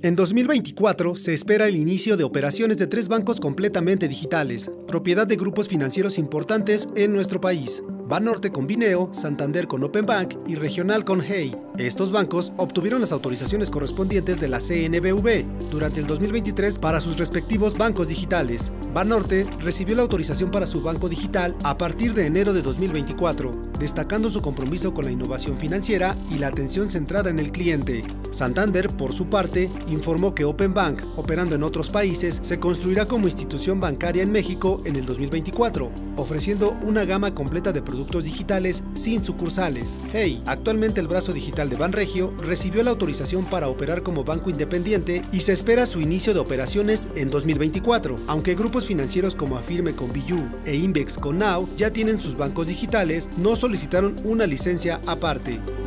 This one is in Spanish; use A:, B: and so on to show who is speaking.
A: En 2024 se espera el inicio de operaciones de 3 bancos completamente digitales, propiedad de grupos financieros importantes en nuestro país. Banorte con Bineo, Santander con Openbank y Regional con Hey. Estos bancos obtuvieron las autorizaciones correspondientes de la CNBV durante el 2023 para sus respectivos bancos digitales. Banorte recibió la autorización para su banco digital a partir de enero de 2024, destacando su compromiso con la innovación financiera y la atención centrada en el cliente. Santander, por su parte, informó que Openbank, operando en otros países, se construirá como institución bancaria en México en el 2024, ofreciendo una gama completa de productos digitales sin sucursales. Hey, actualmente el brazo digital de Banregio, recibió la autorización para operar como banco independiente y se espera su inicio de operaciones en 2024, aunque grupos financieros como Afirme con Biyu e Invex con Now ya tienen sus bancos digitales, no solicitaron una licencia aparte.